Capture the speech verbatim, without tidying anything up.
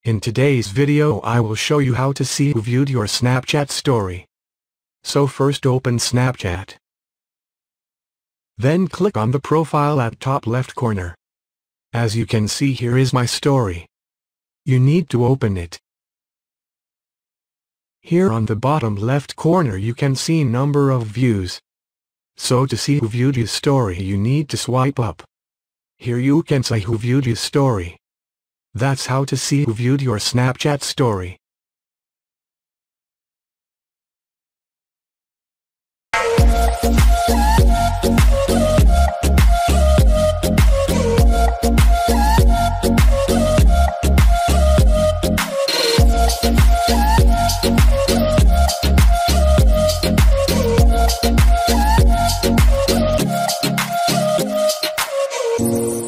In today's video I will show you how to see who viewed your Snapchat story. So first open Snapchat. Then click on the profile at top left corner. As you can see, here is my story. You need to open it. Here on the bottom left corner you can see number of views. So to see who viewed your story you need to swipe up. Here you can see who viewed your story. That's how to see who viewed your Snapchat story. We'll be right back.